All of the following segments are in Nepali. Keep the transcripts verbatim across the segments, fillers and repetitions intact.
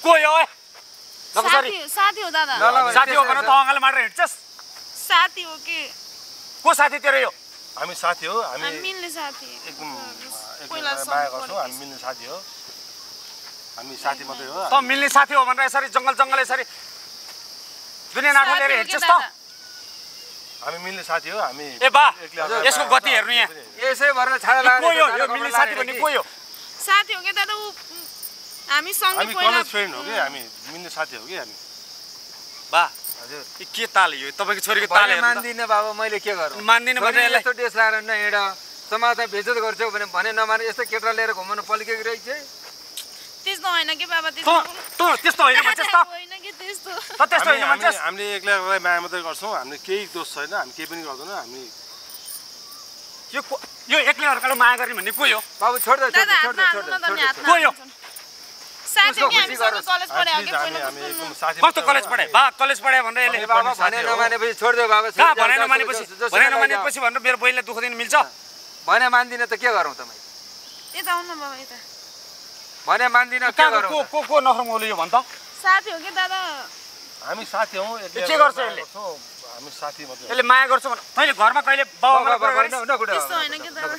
को हो ओए साथी साथी हो दादा साथी हो भने त अङ्गाले मारेर हिँड्छस् साथी हो के को साथी तेरो यो हामी साथी हो हामी हामी मिल्ने साथी एकदम पहिला माया गर्छौँ हामी मिल्ने साथी हो हामी साथी मात्रै हो त मिल्ने साथी हो भनेर यसरी जङ्गल जङ्गल यसरी दुनियाँ नाठो लिएर हिँड्छस् त हामी मिल्ने साथी हो हामी ए बा यसको गति हेर्नु यहाँ यसै भएर छाडा लाग्यो को यो यो मिल्ने साथी भन्ने को यो साथी हो के दादा उ हामी सँगै हामी पहिला कलेज फ्रेन्ड हो कि हामी मिल्ने साथी हो कि हामी बा हजुर के ताल यो तपाईको छोरीको ताल हेर्नु मान्दिनँ बाबा मैले के गरौँ मान्दिनँ भने यसलाई यस्तो ड्रेस लगाएर न हिँड समाजमा बेइज्जत गर्छौ भने भने नमाने यस्तो केटा लिएर घुमाउनु पल्केको रहेछ त्यस्तो हैन के बाबा त त त्यस्तो हैन भन्छस् त हैन के त्यस्तो त त्यस्तो हैन भन्छस् हामीले एक्लै माया मात्रै गर्छौँ हामीले केही दोष छैन हामी केही पनि गर्दैनौँ हामी यो यो एक्लै अर्कालाई माया गर्ने भन्ने को हो बाबु छोड दे छोड दादा दे छोड दे छोड दे छोड दे को यो साथी के हामी सँगै कलेज पढे हो के हामी पहिला हामी एकदम साथी कस्तो कलेज पढे बा कलेज पढे भनेर यसले बाबा भने नमानेपछि छोड दे बाबा कहाँ भने नमानेपछि भने नमानेपछि भनेर मेरो बहिनीले दुःख दिन मिल्छ भने मान्दिनँ त के गरौँ त मैले यता आउनु बाबा यता भने मान्दिनँ के कहाँ गरौँ को को को नखरमौली यो भन्छ साथी हो के दादा हामी साथी हौ के गर्छ यसले हामी साथी मात्रै यसले माया गर्छ भने तैँले घरमा कहिले बाबा बाबा होइन न कुरा त्यस्तो हैन के दादा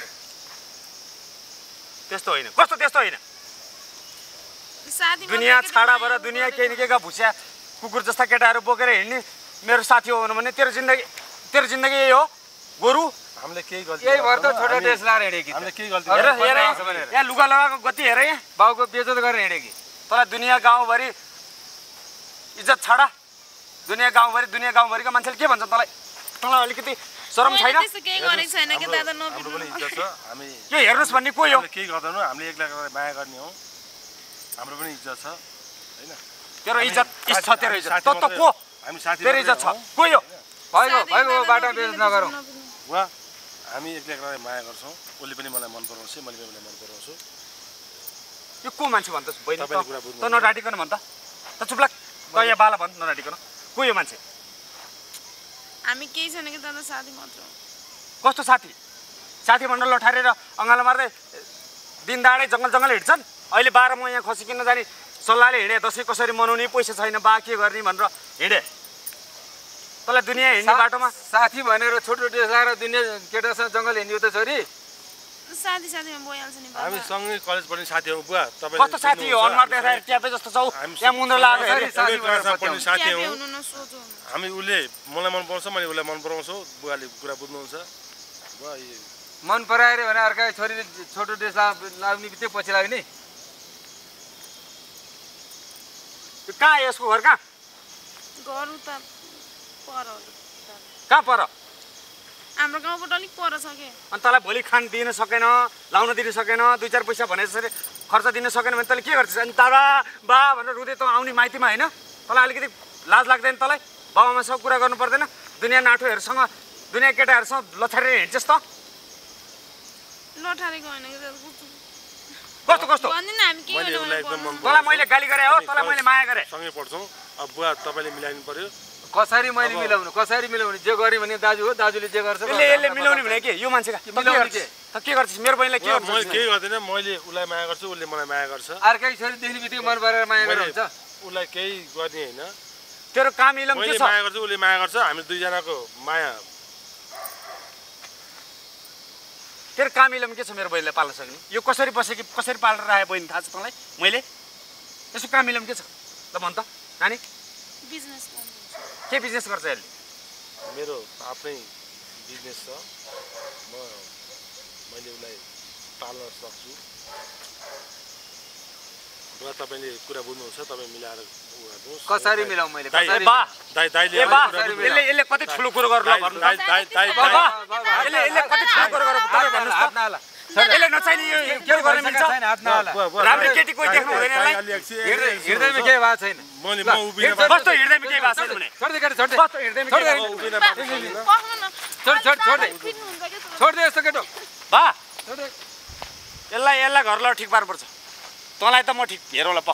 त्यस्तो होइन कस्तो त्यस्तो होइन साथी दुनियाँ छाडा भएर दुनियाँ केही न केहीका भुस्या कुकुर जस्ता केटाहरू बोकेर हिँड्ने मेरो साथी हो भने तेरो जिन्दगी तेरो जिन्दगी यही हो गोरु हामीले केही गल्ती यही भएर त छोटो ड्रेस लगाएर हिँडेकी हामीले केही गल्ती हेर हेर यहाँ लुगा लगाएको गति हेर यहाँ बाउको बेइज्जत गरेर हिँडेकी तँलाई दुनियाँ गाउँभरि इज्जत छाडा दुनियाँ गाउँभरि दुनियाँ गाउँभरिका मान्छेले के भन्छ तँलाई तँलाई अलिकति शरम छैन त्यस्तो केही गरेको छैन के दादा हाम्रो पनि नबिर्नु इज्जत छ हामी यो हेर्नुहोस् भन्ने को हो हामीले केही गर्दैनौँ हामीले एक्लै एक्लै माया गर्ने हौ हाम्रो पनि इज्जत छ होइन तेरो इज्जत इज्जत छ तेरो इज्जत त त को हामी साथी तेरो इज्जत छ को यो भएको भएको बाटो बेइज्जत नगरौँ वा हामी एक्लै एक्लै माया गर्छौँ उसले पनि मलाई मन पराउँछ मैले पनि उसलाई मन पराउँछु यो को मान्छे भन्छ बहिनी तपाईँले कुरा बुझ्नु त नडाटिकन भन् त त चुप लाग त यहाँ बाला भन् नडाटिकन को यो मान्छे हामी केही छैन के दादा साथी मात्र हो कस्तो साथी साथी भनेर लठारेर अँगालो मार्दै दिन दाडै जङ्गल जङ्गल हिँड्छन् अहिले बाह्र म यहाँ खसिकिन जाने सल्लाहले हिँडे दसैँ कसरी मनाउने पैसा छैन बा के गर्ने भनेर हिँडे तँलाई दुनियाँ हिँड्ने बाटोमा साथी भनेर छोटो ड्रेस लगाएर दुनियाँ केटासँग जङ्गल हिँड्यो त छोरी साथी साथीमा भइहाल्छ नि बाबा हामी सँगै कलेज पढ्ने साथी हौ बुवा तपाईँ कस्तो साथी हो अनुहार देखाएर ट्यापे जस्तो छौ यहाँ मुन्द्रो लागेको हेरी पढ्ने साथी क्याफे हौ हुनु नसोचो हामी उसले मलाई मन पराउँछ मैले उसलाई मन पराउँछु बुवाले कुरा बुझ्नुहुन्छ बुवा मन पराएर भने अर्का छोरीले छोटो ड्रेस लाउने बित्तिकै पछि लाग्ने कहाँ यसको घर कहाँ घर उता पर हो दादा कहाँ पर हाम्रो गाउँबाट अलिक पर छ के अनि तँलाई भोलि खान दिन सकेन लाउन दिन सकेन दुई चार पैसा भने जसरी खर्च दिन सकेन भने तैँले के गर्छस् अनि दादा बा भनेर रुँदै त आउने माइतीमा होइन तँलाई अलिकति लाज लाग्दैन तँलाई बाबामा सब कुरा गर्नु पर्दैन दुनियाँ नाठोहरूसँग दुनियाँ केटाहरूसँग लछारेर हिँड्छस् त लठारेको होइन के दादा कस्तो कस्तो भन्दिनँ हामी के मैले उसलाई एकदम मन तँलाई मैले गाली गरेँ हो तँलाई मैले माया गरेँ सँगै पढ्छौँ अब बुवा तपाईँले मिलाइदिनु पर्यो कसरी मैले मिलाउनु कसरी मिलाउनु जे गरेँ भने दाजु हो दाजुले जे गर्छ यसले यसले मिलाउने भने के यो मान्छेका त के गर्छस् त के गर्छस् मेरो बहिनीलाई के मैले गर्छस् केही गर्दिनँ मैले उसलाई माया गर्छु उसले मलाई माया गर्छ अर्कै छोरी देख्ने बित्तिकै मन परेर माया गरेर हुन्छ उसलाई केही गर्ने होइन तेरो काम इलम के मैले छ माया गर्छु उसले माया गर्छ हामी दुईजनाको माया तेरो काम इलम के छ मेरो बहिनीलाई पाल्न सक्ने यो कसरी बस्यो कि कसरी पालेर राखेँ बहिनी थाहा छ तँलाई मैले यसो काम इलम के छ ल भन् त नानी बिजनेस के बिजनेस गर्छ यसले मेरो आफ्नै बिजनेस छ म मैले उसलाई पाल्न सक्छु बुवा तपाईँले कुरा बुझ्नुहुन्छ तपाईँ मिलाएर उ गर्नुहोस् कसरी मिलाउँ मैले दाइ कसरी बा दाइ दाइले ए बा कुरा बुझ्नु- यसले यसले कति ठुलो कुरो गर्नु ल भन्नु त दाइ दाइ दाइ बा दाइ यसले यसले कति ठुलो कुरो गर्नु तपाईँ भन्नुहोस् हात त नहाला यसले नचाहिने यो के गर्न मिल्छ छैन हात नहाला बुवा, बुवा, राम्रो दाइ- केटी कोही देख्नु हुँदैन यसलाई दाइ एकछिन- हिँड्दै एकछिन हिँड्दैमा केही भएको छैन मैले म उभिन हिँड्छ- कस्तो हिँड्दैमा केही भएको छैन भने छोड्दै केटा छोड्दै कस्तो हिँड्दैमा केही भएको छैन उभिन बाटो छैन पख्नु न छोड छोड छोड्दै पिट्नुहुन्छ के त छोड्दै यस्तो केटो बा छोड्दै यसलाई यसलाई घर ल ठिक पार्नुपर्छ तँलाई त म ठिक हेरौँला प